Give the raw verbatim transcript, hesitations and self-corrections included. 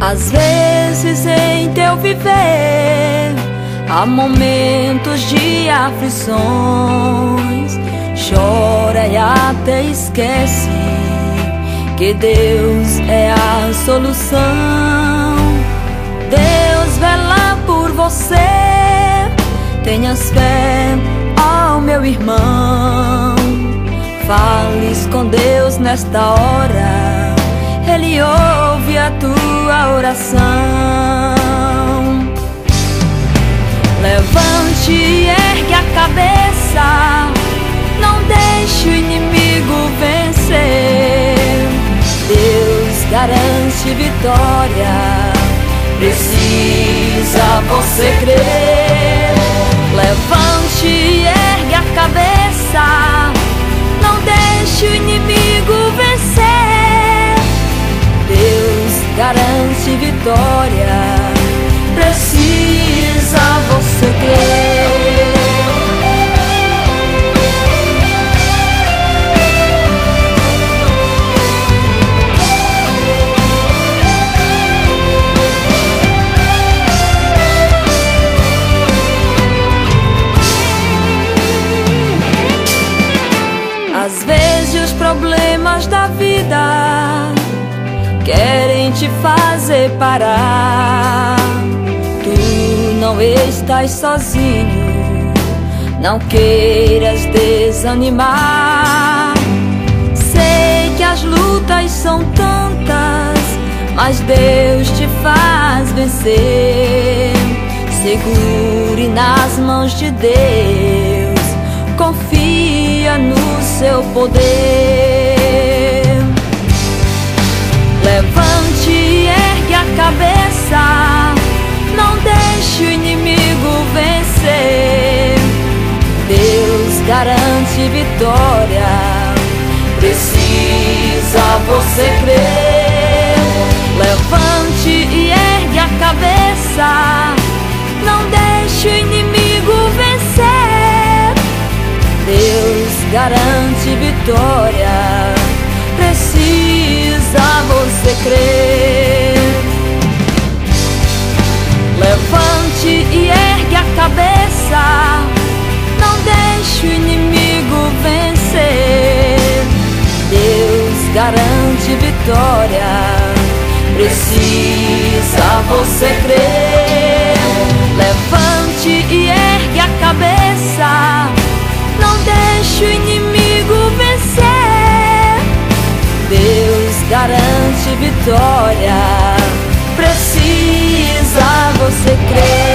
Às vezes em teu viver há momentos de aflições, chora e até esquece que Deus é a solução. Deus vela por você, tenhas fé, ó meu irmão. Fales com Deus nesta hora, Ele ouve a tua oração. Levante e ergue a cabeça, não deixe o inimigo vencer. Deus garante vitória, precisa você crer. Levante e ergue a cabeça, não deixe o inimigo vencer. Deus garante vitória, precisa você crer. Às vezes os problemas da vida querem te fazer parar. Tu não estás sozinho, não queiras desanimar. Sei que as lutas são tantas, mas Deus te faz vencer. Segure nas mãos de Deus, confia no seu poder. Levante e ergue a cabeça, não deixe o inimigo vencer. Deus garante vitória, precisa você crer. Levante e ergue a cabeça, não deixe o inimigo vencer. Deus garante vitória, precisa você crer. Levante e ergue a cabeça, não deixe o inimigo vencer. Deus garante vitória, precisa você crer. Levante e ergue a cabeça, não deixe o inimigo vencer. Deus garante vitória, precisa você crer.